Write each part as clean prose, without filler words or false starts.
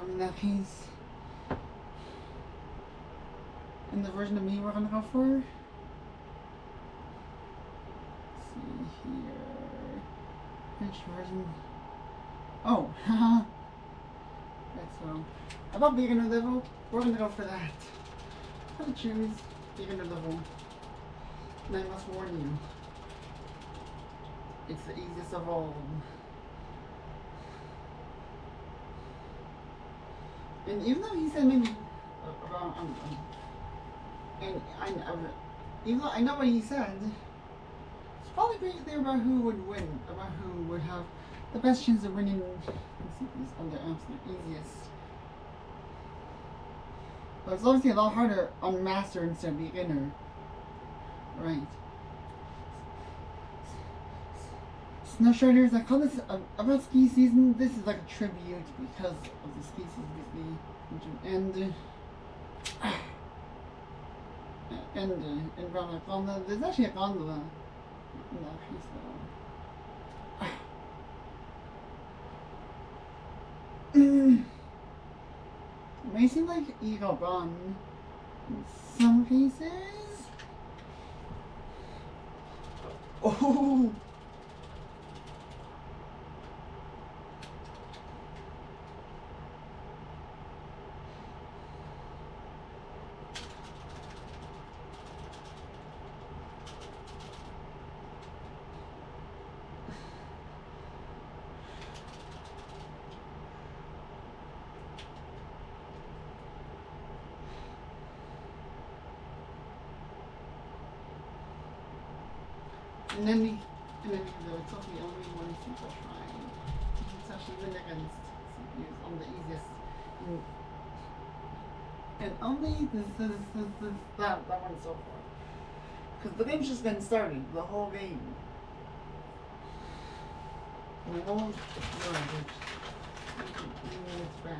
in that case, in the version of me we're gonna go for. Let's see here. Which version? Oh, haha. Right, so about beginner level, we're gonna go for that. I'm gonna choose beginner level. And I must warn you, it's the easiest of all. And even though he said maybe about and even though I know what he said, it's probably pretty clear about who would win, about who would have the best chance of winning these on the absolute easiest. But it's obviously a lot harder on master instead of beginner, right? Snow Shriders, I call this about ski season. This is like a tribute because of the ski season, basically. And around a gondola, there's actually a gondola in that piece though. It may seem like ego gone in some cases. Oh. And then it's actually only one super shrine. It's actually even against CPUs on the easiest. And only that one so far. Because the game's just been started, the whole game. And I won't it's bad.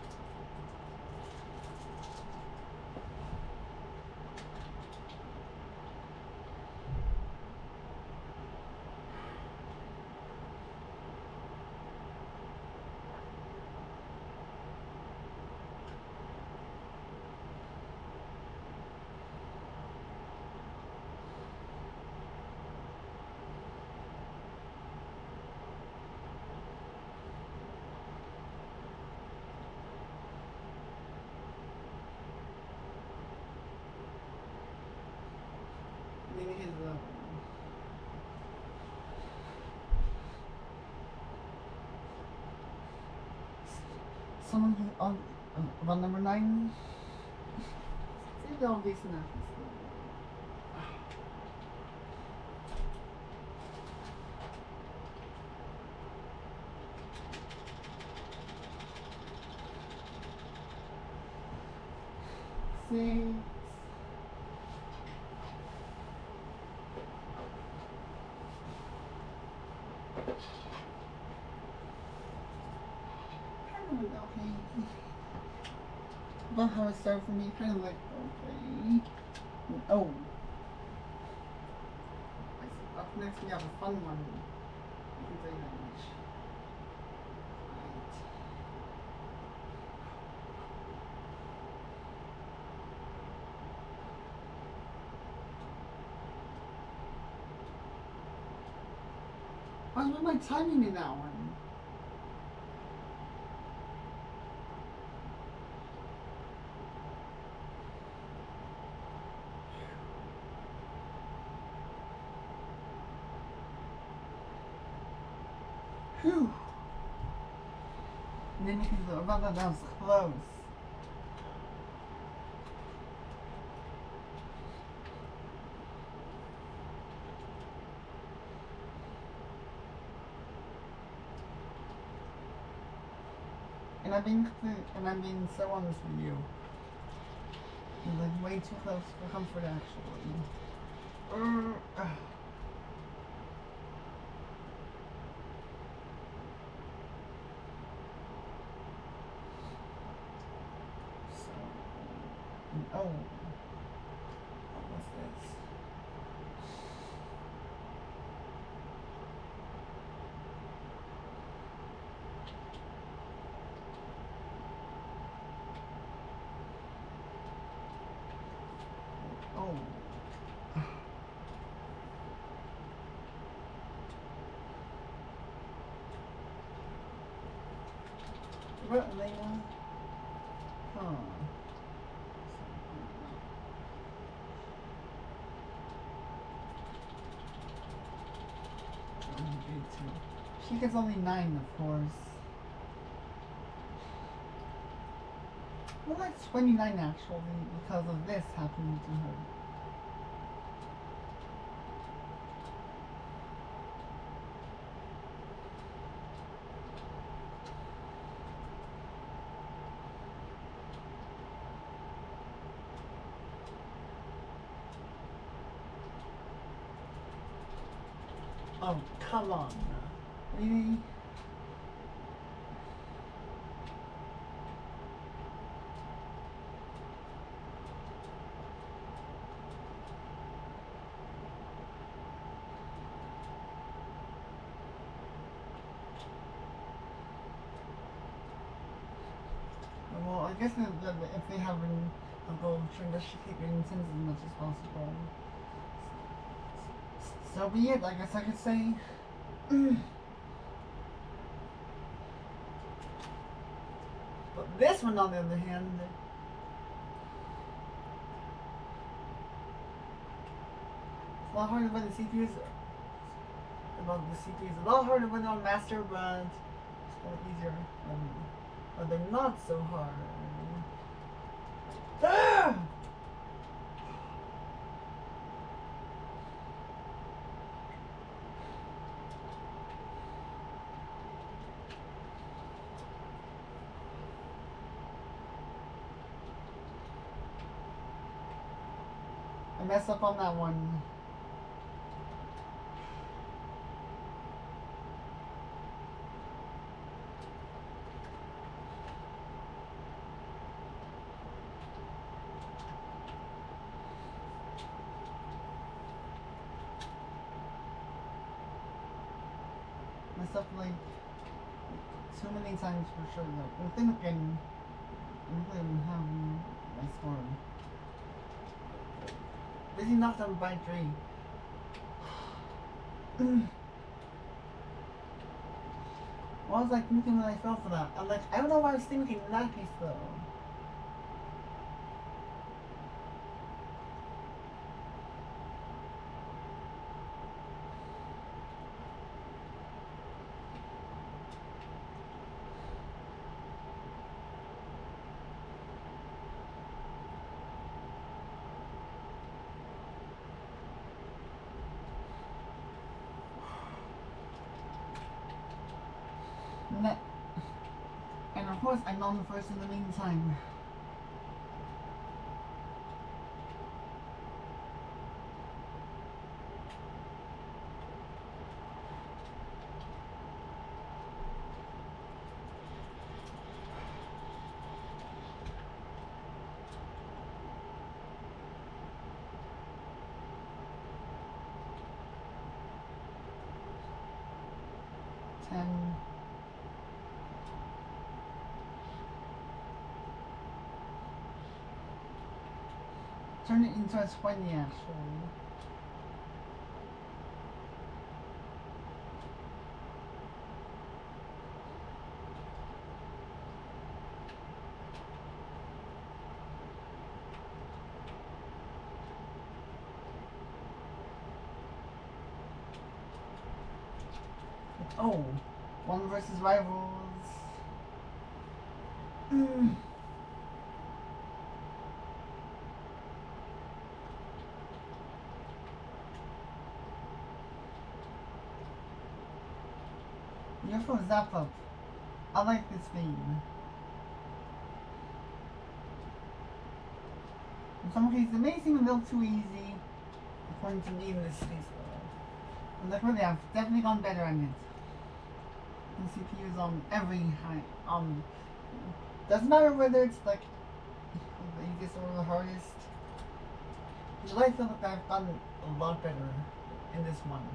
Someone who's on about number 9. See, they'll be enough. See. About how it started for me, kind of like, okay. Oh. Up next we have a fun one. I can tell you that much. Right. What's with my timing in that one? Whew. And then you can go about that was close. And I'm being so honest with you. You're like way too close for comfort actually. Oh, what's this? What, Elena? Huh. She gets only 9, of course. Well, like 29 actually, because of this happening to her. Oh, come on. Really? Well, I guess if they have a goal, trying to keep getting sins as much as possible. So be it, I guess I could say. But this one, on the other hand, it's a lot harder when the CPUs. About the CPUs, a lot harder when they're on master, but it's a lot easier. But they're not so hard. Ah! I messed up on that one. Messed up like too many times for sure. Like, I think I can have my score. Busy knocked on by 3. What was I thinking when I fell for that? I'm like, I don't know why I was thinking in that case though. And of course, I'm on the first in the meantime. Turn it into a 20 actually. Oh, one versus rivals. You're from Zap Up. I like this game. In some cases, it may seem a little too easy, according to me in this case though. But like really, I've definitely gone better at it. And CPUs on every high, doesn't matter whether it's like the easiest or the hardest. Because I feel like I've done a lot better in this one.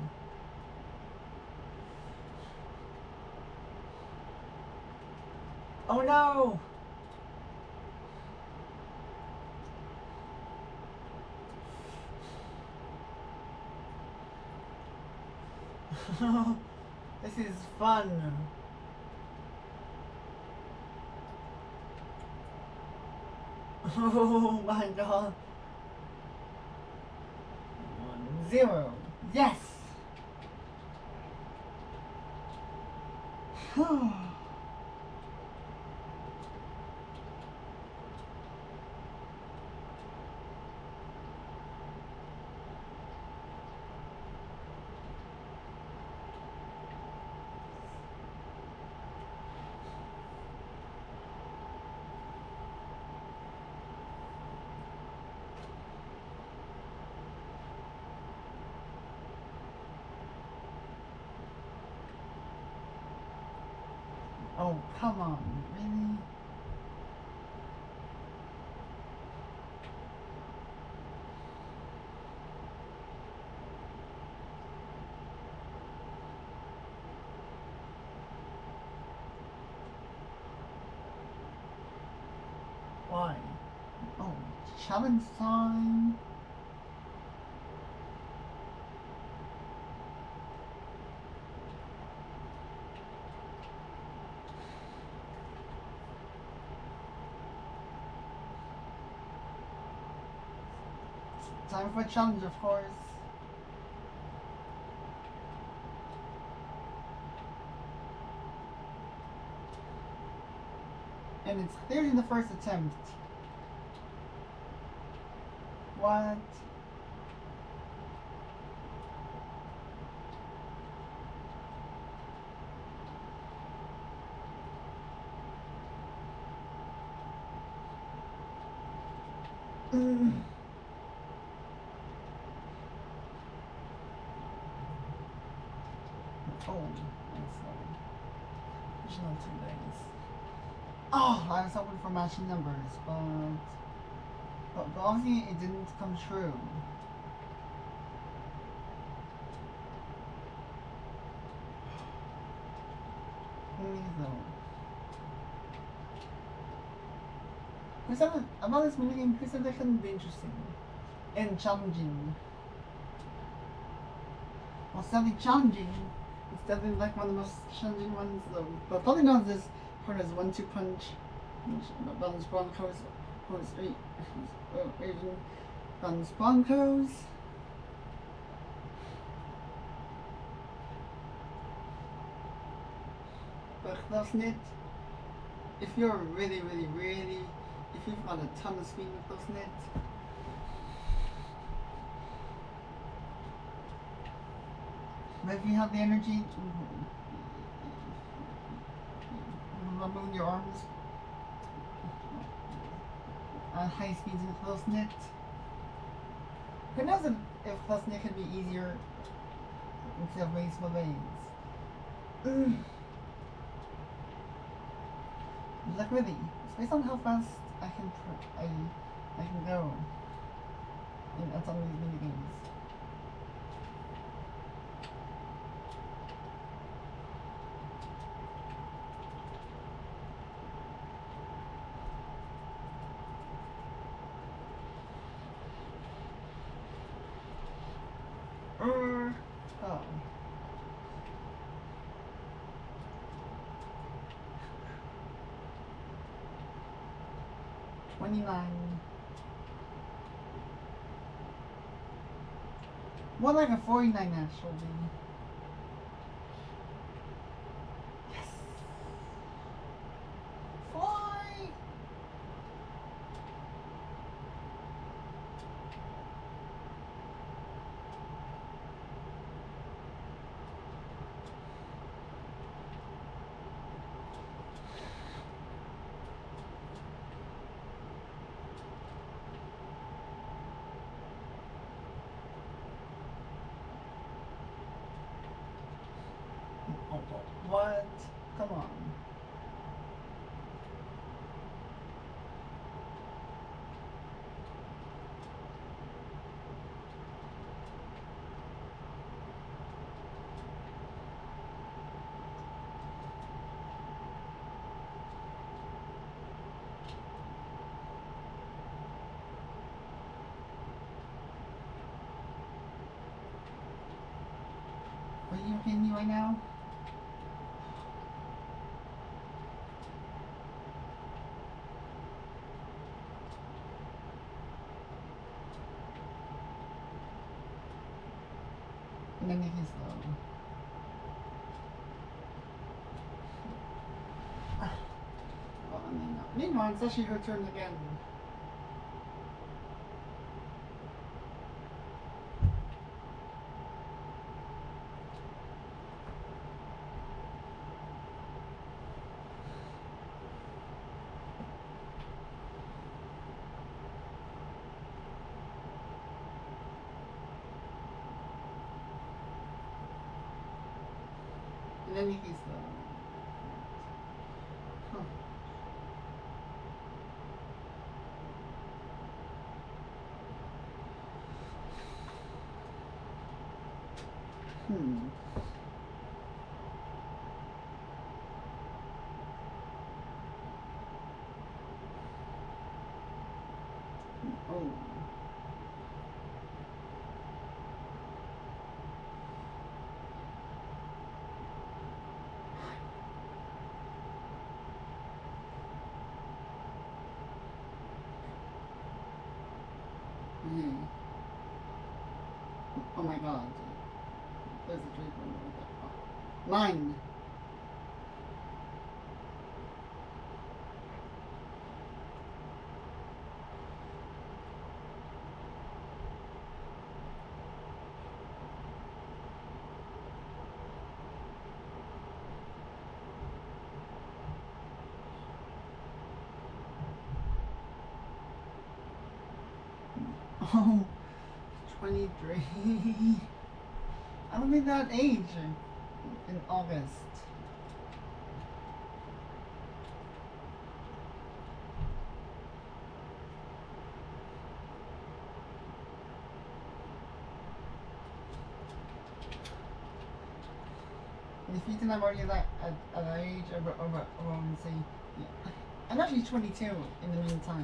Oh no! This is fun. Oh my god. 1-0. Yes! Oh, come on, really? Why? Oh, challenge time. Time for a challenge, of course. And it's clearly the first attempt. What? Oh, I'm sorry. Additional 2 days. Oh, I was hoping for matching numbers, but obviously it didn't come true. Please though. Who said that, about this minigame? Who said that couldn't be interesting and challenging? Well, it's definitely challenging. It's definitely like one of the most challenging ones though. But probably not this hard as 1-2 punch. Balance Broncos. Even Balance Broncos. But close-knit, if you're really, if you've got a ton of speed with close-knit, but if you have the energy moving your arms at high speeds in close-knit, who knows if close-knit can be easier instead of very small veins. Like really, it's based on how fast I can go in some of these mini games. Oh. 29. More like a 49 actually. Yes! Fly! What? Come on. Are you kidding me right now? then you can slow. Well, and then, meanwhile, it's actually her turn again. And then you can slow. Huh. Oh. Oh my god. There's a 3.0. 9. Oh, 23. I'll be that age in August. And if you think I'm already at that age, around say, yeah. I'm actually 22 in the meantime.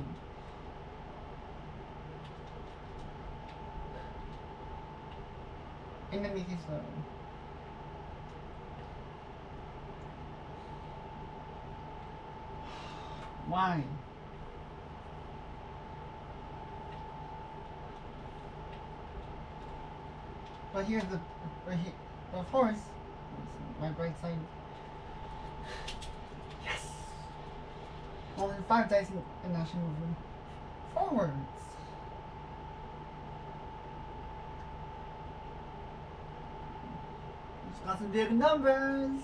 And then make it slow. Why? But here's the, of course, my bright side. Yes! More than 5 days in national movement. Forwards! Just got some big numbers!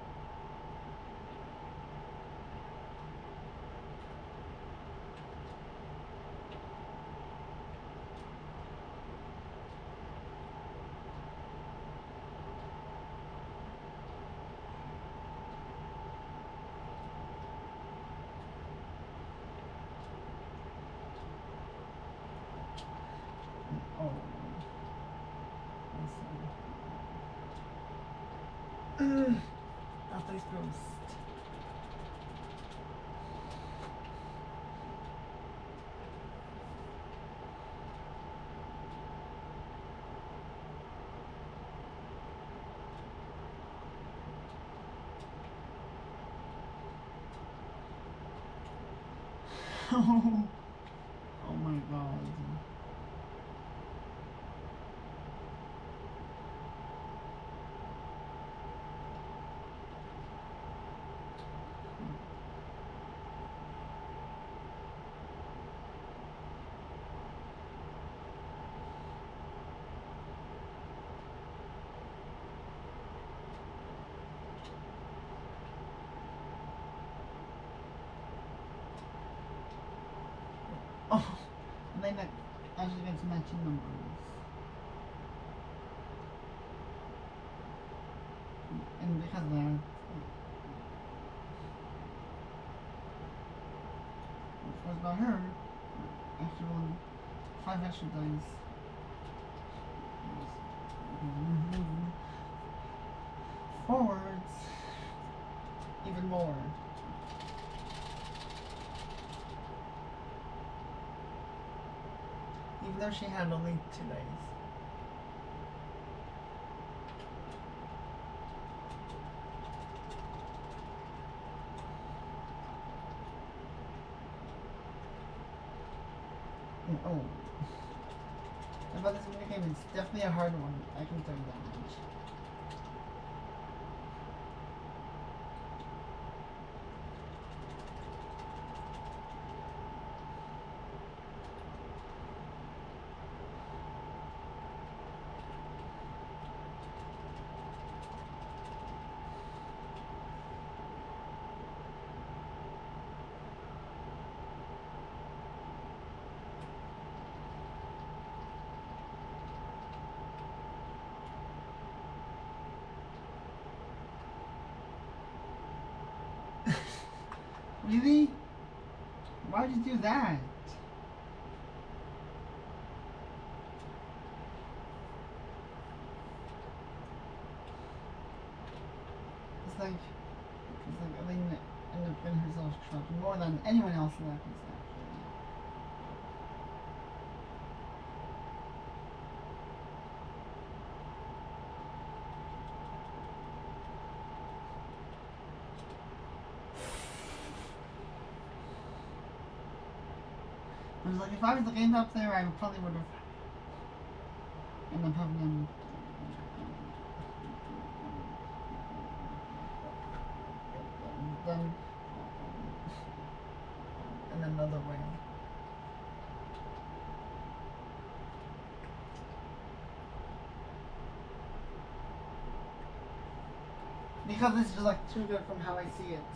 Oh. That tastes gross. Oh my god. Oh, and then like, actually get some matching numbers. And because of that, it was about her, actually won 5 extra dice. Forwards, even more. Even though she had only 2 days. Oh. About this minigame, it's definitely a hard one. I can tell you that much. Really? Why'd you do that? It's like Elena ended up getting herself trapped more than anyone else in that piece, actually. I was like, if I was the game top player, I probably would have ended up having them. Then in another way. Because this is just like too good from how I see it.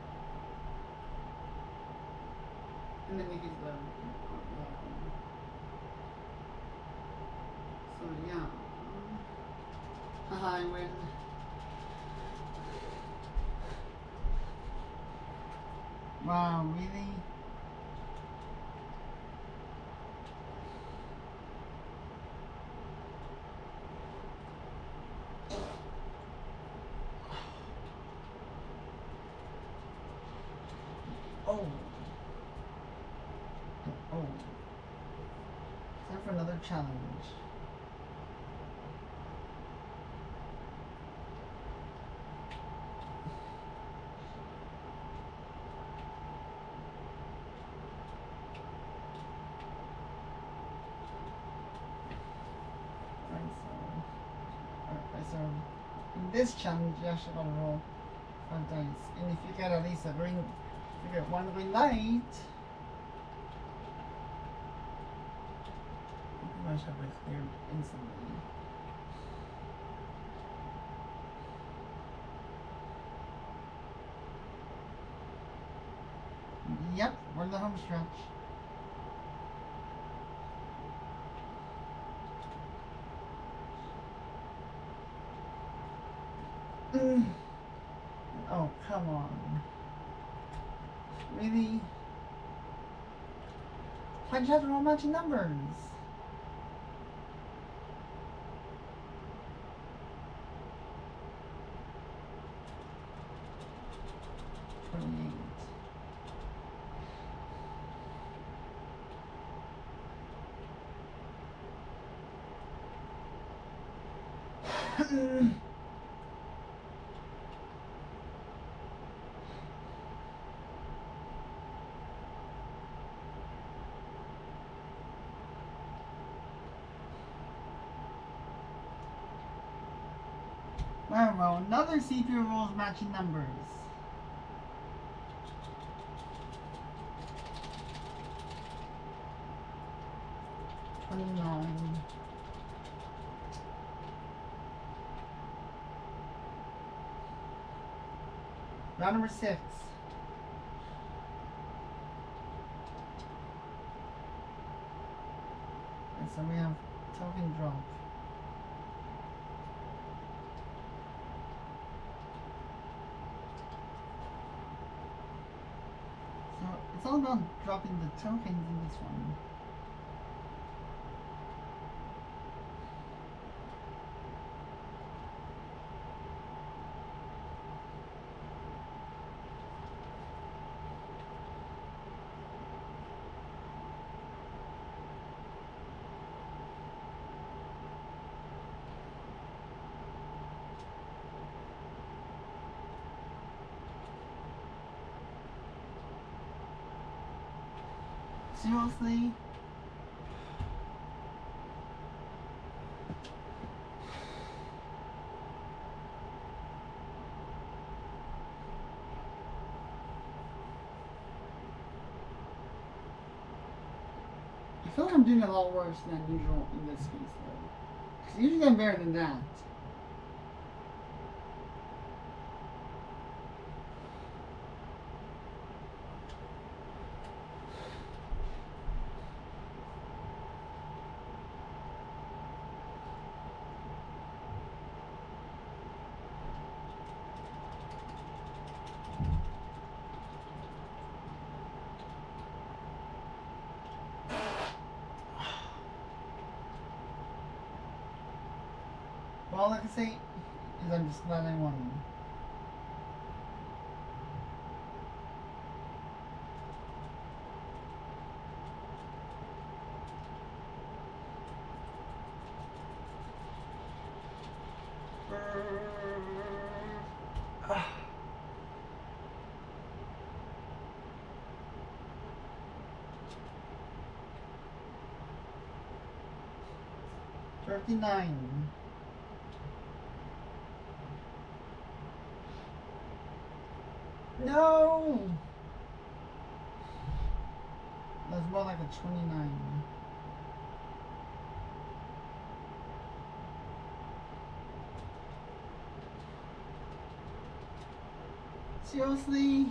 And then we get the so yeah. Haha, I win. Wow, really? Oh. Oh. Time for another challenge. So in this challenge you actually gotta roll 5 dice. And if you get at least a green, if you get one green light, you pretty much have it cleared instantly. Yep, we're in the home stretch. Oh, come on. Really? Why'd you have to roll matching numbers? Well, another CPU rolls matching numbers. Round number 6. And so we have token drop. So it's all about dropping the tokens in this one. Seriously? feel like I'm doing a lot worse than usual in this case, though. Because usually I'm better than that. Well, all I can say is I'm just glad I won. Ah. 39. No! That's more like a 29. Seriously?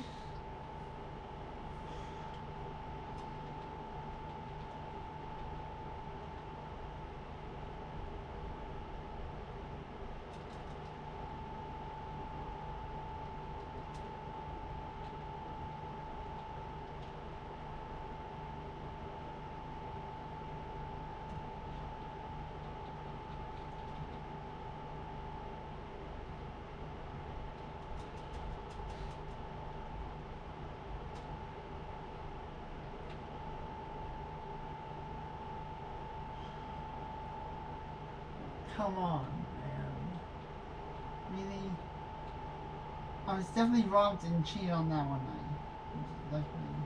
Come on, man. Really? I was definitely robbed and cheated on that one night. Definitely.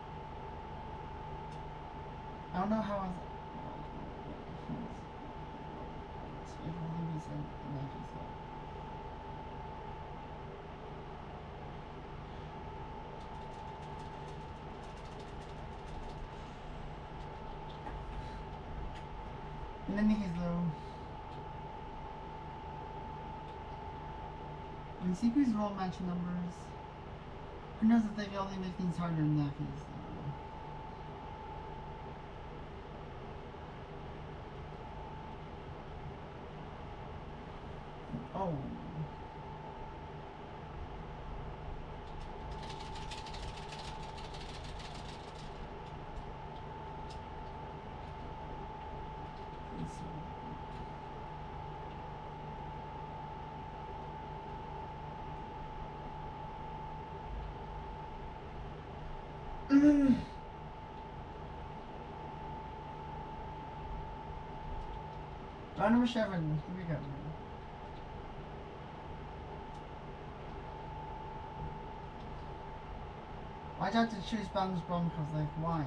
I don't know how I was. In any case, though, when CPUs roll match numbers, who knows if they can only make things harder in that case, though. Oh. Round number 7. Here we go. Why'd you have to choose balance Broncos? Like, why?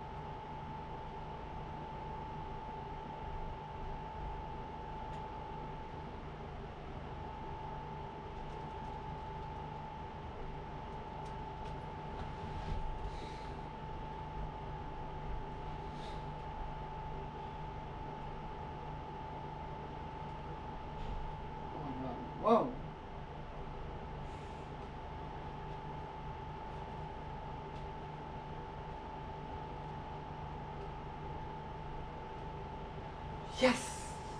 Whoa! Yes!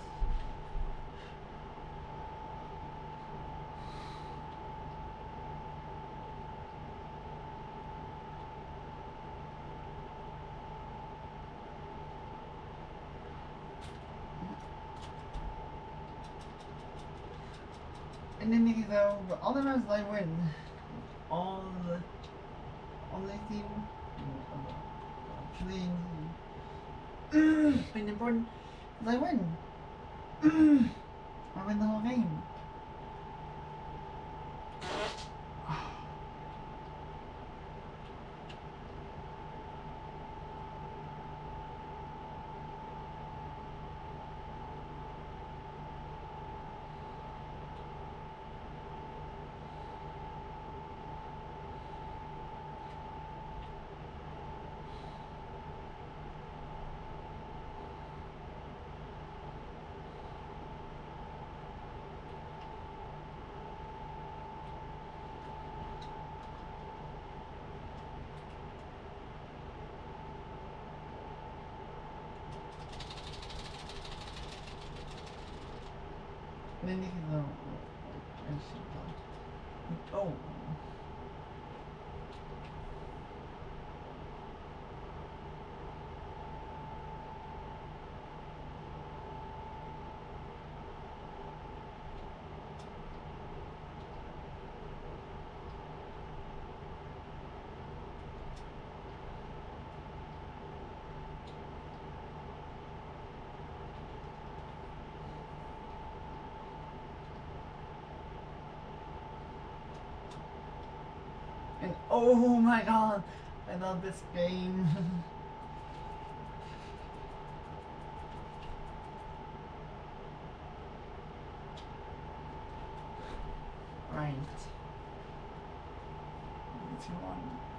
And then though, but all the rounds I win, all the team, actually, being important, is I win. I win the whole game. then oh. And oh my god, I love this game. Right. 2-1.